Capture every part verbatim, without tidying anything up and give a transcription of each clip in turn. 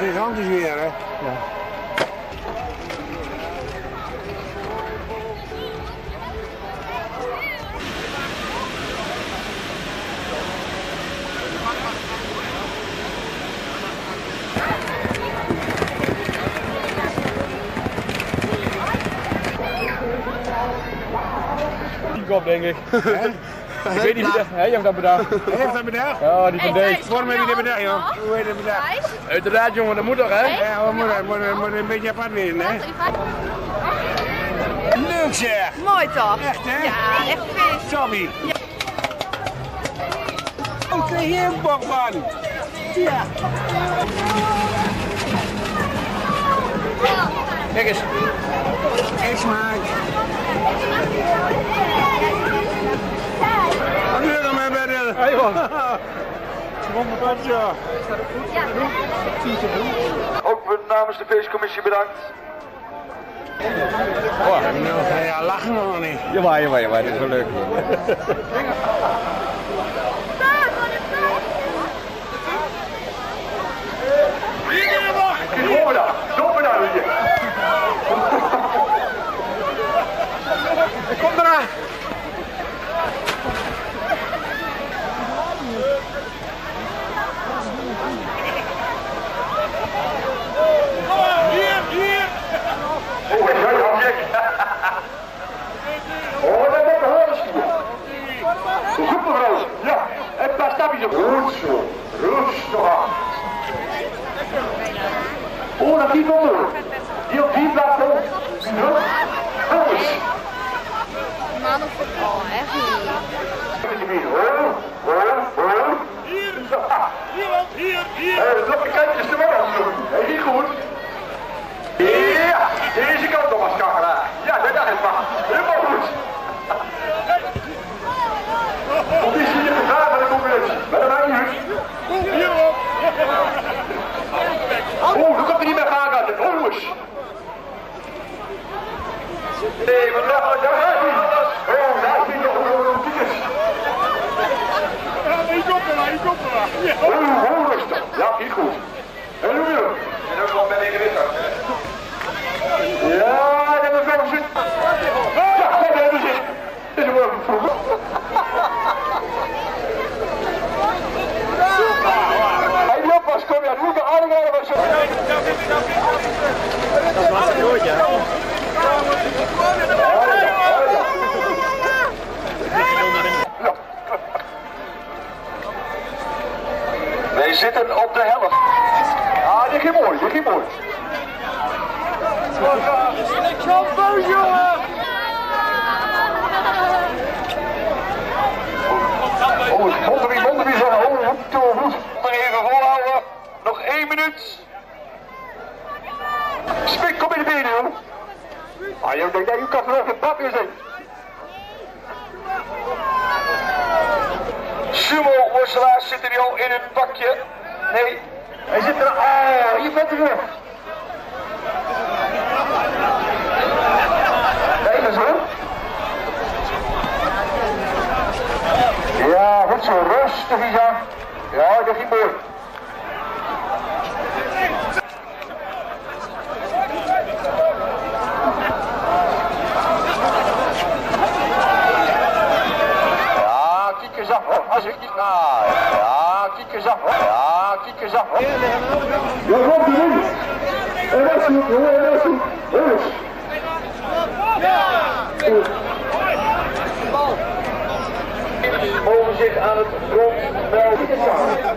gigantisch weer, hè? Ja. Op, denk ik. Ik weet niet wie dat... Hé, Jan dat bedacht. Heeft dat bedacht? Ja, die van Dijk. Waarom heb je dat bedacht, joh? Hoe heet dat bedacht? Uiteraard, jongen, dat moet toch, hè? Ja, we moeten, moeten, moeten een beetje apart wezen, hè? Leuk zeg! Mooi toch? Echt, hè? Ja, echt vis. Tommy! Ja. Oh, hier een bokman! Ja! Kijk eens. Kijk smaak! Wat wil je met mij? Hé, man. Kom maar op, ja. Ook namens de feestcommissie bedankt. Oh, ja, lachen we nog niet. Jawel, jawel, jawel, dit is wel leuk. Kom daar, kom daar weer. Kom eraan! Hier, hier! Oh, ik ga je gek. Oh, dat wordt de horenschoen. Goed mevrouw. Ja, een paar stapjes op. Goed zo. Rustig aan. Oh, dat die komt door. Die op die plaats komt. Goed. Man of oh, echt niet. Hoor, hoor, hoor. Hier, hier, hier, hier. Eh, nog een kantje te worden doen. Hey, niet goed. Ja, deze kant nog als kakelaar. Ja, dat dacht ik maar. Helemaal goed. Of is hier gevaar van de concurrentie? Maar dat maakt niet uit. Hierop. Oeh, nu komt er niet meer vaak uit. Oh, jongens. Nee, maar daar gaat hij. Oh, daar is hij nog een ticket. Ja, ik kom er maar, ik kom er maar. Oh, oh, rustig. Ja, niet goed. En hoe wil je? En ook wel met een gewicht. Ja, dat hebben we wel gezien. Ja, dat hebben we gezien. Dit is wel vroeg. Hij die oppas, kom ja, doe de aangaan maar zo. Dat was het nooit, ja. Wij zitten op de helft. Ah, dit ging mooi, dit ging mooi. Champion, jongen! Oh, Monderie, Monderie zeggen, oh, goed, goed. Maar even volhouden. Nog één minuut. Spik, kom in de benen, jongen. Ah, je denkt dat je kan vanaf het bad weer zijn. Sumo-worstelaars zitten nu al in hun pakje. Nee, hij zit er. Oh, je bent er weer. Kijk eens hoor. Ja, goed zo, rustig Isa. Ja, dat ging mooi. Ja, kijk eens af. Als ik niet naar. Ja, kijk eens af. Ja, kijk eens af. Ja, komt er in. En dat is goed, jongen, en dat is goed. Jongens. Mogen zich aan het grondveld staan.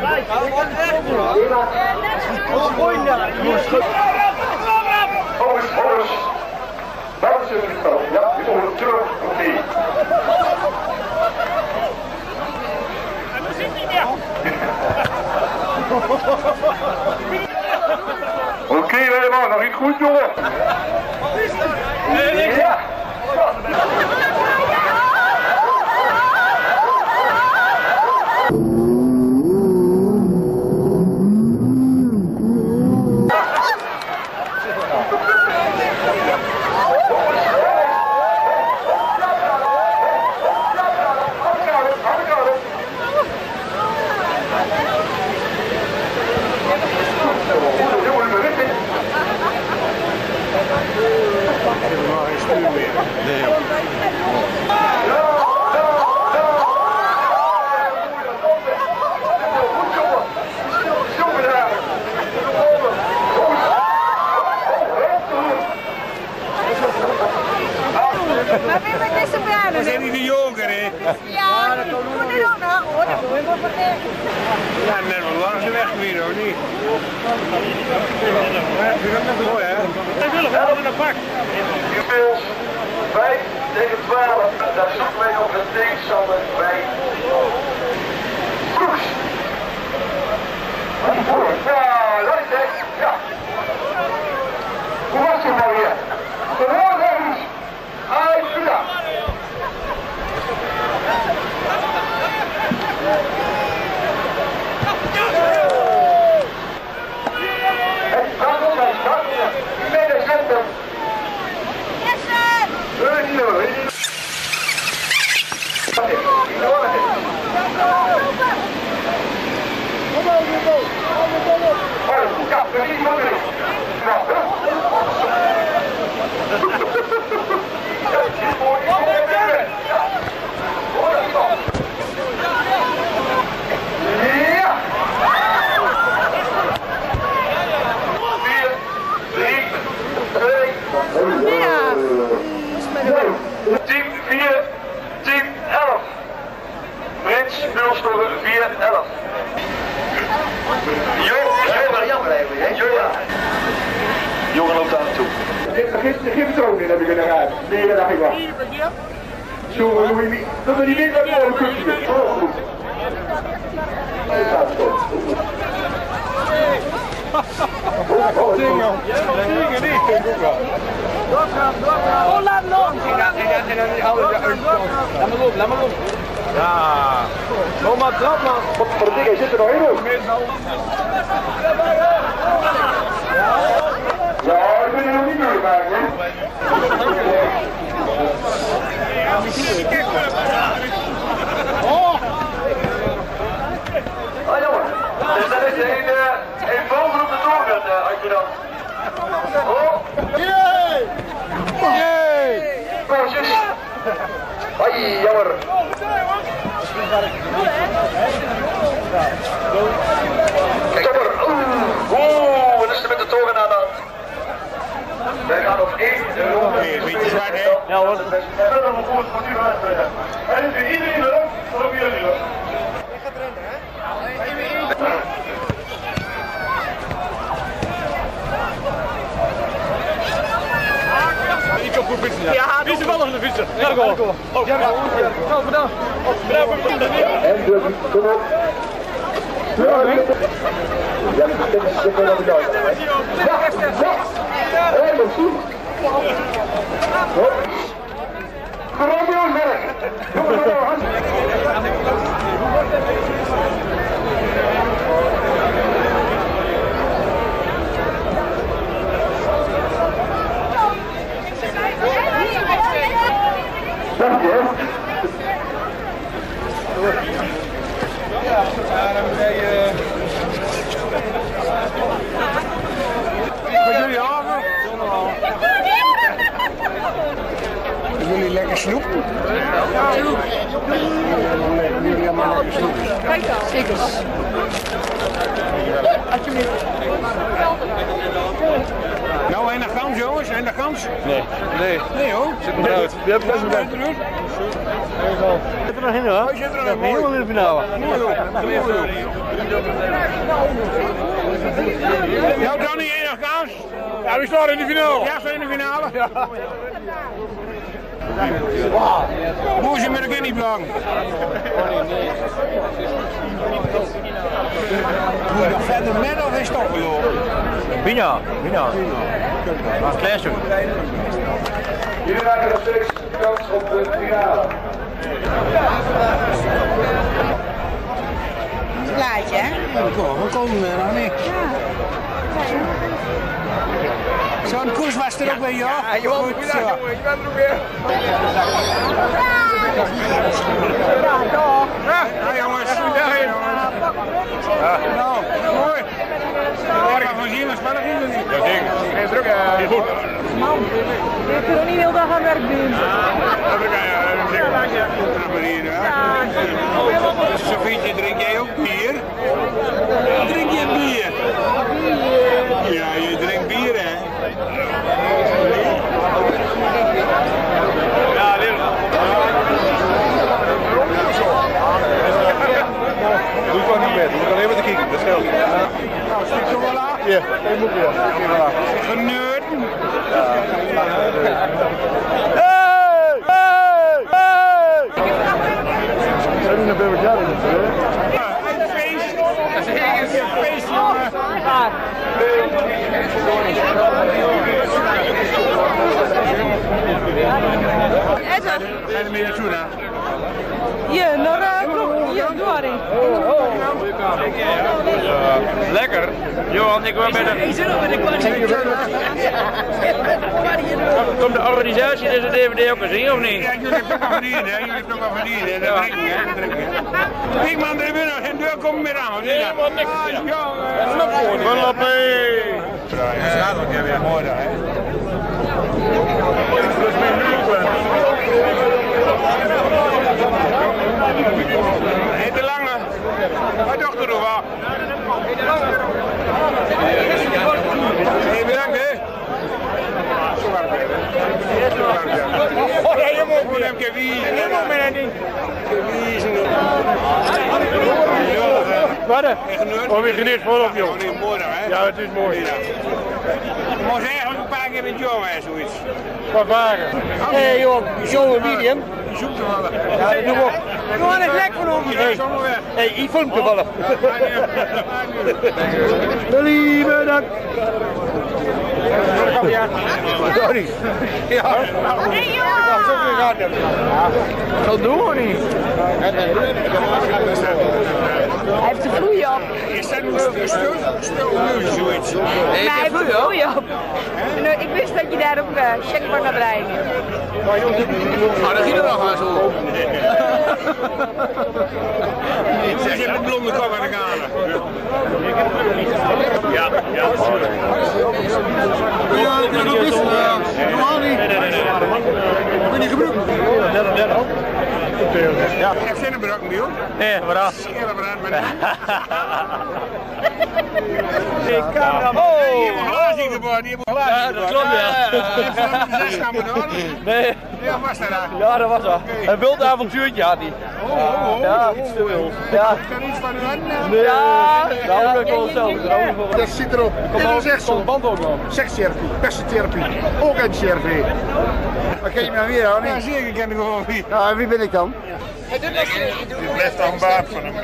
Horus, Horus. Dat is het veld. Ja, die mogen terug. Oké. Oké, helemaal. Nog niet goed, jongen. Ja. Mooi hè? Wij willen wel in een pak. Inmiddels vijf tegen twaalf. Daar zoeken wij nog een tegenstander bij Kroes. Ja, dat is het. Ja. Hoe was het nou weer? Gewoon eens. Hij is gedaan. Het staat op, hij staat op. Middencentrum. Team vier, team elf. Prins, Mulstoren vier elf. Jo, jammer even, hè? Jongen loopt daar naartoe. Geef het er ook in, heb ik in de ruimte. Nee, dat dacht ik wel. Zo, dat moet je niet. Dat we die niet met de kutje doen. Oh, goed. Dingen. Dingen niet. Doorgaan, doorgaan. Oh, laat nog. En dan, en dan die oude uit. Laat maar op, laat maar op. Ja. Kom maar, trap man. Wat voor de dingen zit er nog in ook? Ja, ik ben er nog niet mee maken, hè? Oh! Oh, jongen. Dus dat is een, uh, een bovenop de doorgaan, uh, als je dan. Oh! Jee! Jee! Pausjes! Ai, jammer. Kijk, jammer. Oeh, wat is er met de toren aan de hand? Wij gaan op één de ronde. Een beetje zwaar, hè? Ja hoor. En dan nog voor van u uitspelen. En voor iedereen erop, dan op jullie erop. Je gaat rennen, hè? Ik kan goed fietsen. Ja, wie is er wel nog de fietsen? Ja, go. Oh, ja, ja, bedankt. Bedankt. En dus, kom op. Ja, ja, dit is de volgende dag. Ja, ja. Hé, dat is goed. Gewoon werk. Jongens, jongens. Dank je. Ja, dan moet je... Wat jullie haven? Jullie lekker snoep? Ja, snoep. Jullie allemaal lekker snoep. Kijk dan. Zeker. Alsjeblieft. Nou, en de gans, jongens, en de gans? Nee. Nee. Nee, hoor. Zit er maar uit. Je hebt best bedankt. Zit er nog in hoor? Zit er nog in. Helemaal in de finale. Mooi hoor. Mooi hoor. Nou, Danny, één nog kans? Ja, we staan in de finale. Ja, zijn in de finale. Ja. Hoe is het met de guineablang? Moet je nog verder met of is het opgelopen? Bina, Bina. Maar klein zo. Jullie maken nog steeds kans op de finale. Een plaatje, hè? We komen er nog niet. Zo'n koers was er ook bij jou. Ja, je bent er jongen, ik ben er ook weer. Ja, jongens. Ja, nou, mooi. Ik ga van zien, maar spannend is het niet. Ja, zeker. Geen druk, hè? Goed. Man, je kunt ook niet heel dag aan werk doen. Ja, dat kan je zeggen. Ja, maar hier, hè. Sofietje, drink jij ook bier? Drink je bier? Ja, je drinkt bier, hè? Ja, leer. Doe gewoon niet meer. Je moet alleen maar te kijken. Dat scheelt. Nou, stik zo wel aan. Ja, dat moet je. Geneurden. Hey! Hey! Hey! Zijn we naar bij elkaar in het Een feest. Dat is een feest, jongen. Eto. Ga je ermee naartoe dan? Hier, naar hier, doe Harry. Lekker. Johan, ik wil bij de... Komt de organisatie deze D V D ook eens in, of niet? Ja, jullie hebben toch wel verdiend, hè? Jullie hebben toch wel verdiend, hè? Dat drinken, hè? Dat drinken, hè? Kijk man, er binnen geen deur komt meer aan. Nee, man, niks. Jongen. Vanlappie! Ja, dat is weer mooi daar, hè? Hé, de lange. Mijn dochter nog wel. Hé, bedankt, hè? Zo warm, hè? Zo warm, ja. Oh, ja, je moet me hem kiezen. Je moet me hem niet kiezen. Wat? Oh, weer geneerd voorop, joh. Het is mooi daar, hè? Ja, het is mooi. Je moet eigenlijk een paar keer met jou, hè, zoiets. Wat waren? Hé, hey, joh. Zo'n medium. Je zoekt hem wel. Ja, dat doen we op. Gewoon een lek van ons. Hey, zomaar weg. Hé, hey, ik vond toevallig. Jullie bedankt. Sorry. Ja. Hey joh! Zo weer gaat het. Dat doen we niet. Hij heeft de vloei op. Is dat een stil nu zoiets? Nee, hij heeft de vloei op. En ik wist dat je daar ook uh, check van gaat rijden. Maar dat ging er nog aan zo. Zeg je met blonde kop aan de galen. Ja, ja. Ja, dat is het. Normaal niet. Ik ben niet gebruikt. Ja. Ik heb geen bedankt, Miel. Nee, maar dat. Scheren brand, maar niet. Ik camera. Oh! Die hebben glazen ingeboord, die hebben glazen Ja, dat klopt, ja. Heb je zes gaan moeten hoor? Nee. Ja, was dat daar? Ja, dat was dat. Een wild avontuurtje had hij. Oh, oh, oh. Ja, iets te wild. Ja. Is er iets van u aan? Nee. Ja, dat wil ik wel zelf. Dat zit erop. Kom Dat op, is echt kom zo. band ook nog. Sekstherapie, persetherapie, ook een C R V. Maar ken je me nou weer aan? Ja, zeker ken ik gewoon wie. Nou, wie ben ik dan? Je blijft aan baat van hem.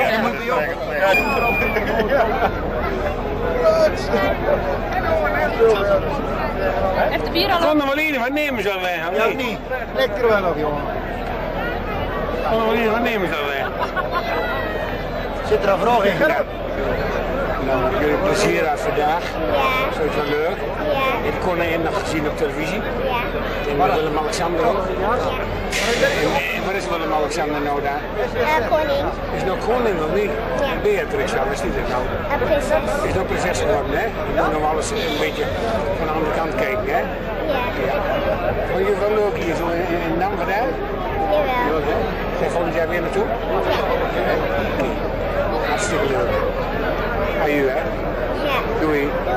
Heeft de bier al Kon er wel in, wat nemen ze alleen? Ja, niet. Lekker wel nog, jongen. Kon er wel in, wat nemen ze alleen? Zit er een vraag in? Nou, jullie plezier uit vandaag. Ja. Zo is wel leuk. Ja. Ik kon er nog gezien op televisie. Ja. En Willem-Alexander ook. Ja. En, en wat is Willem-Alexander nou daar? Uh, koning. Is nou koning of niet? Ja. Beatrix, wat is die er nou? Uh, prinses. Is nou prinses geworden, hè? Je moet nog alles een beetje van de andere kant kijken, hè? Ja. Ja. Vond je het wel leuk hier zo in, in Nam vandaan? Jawel. Leuk, hè? Ga je volgend jaar weer naartoe? Ja. Hartstikke leuk. Aan u, hè? Ja. Doei.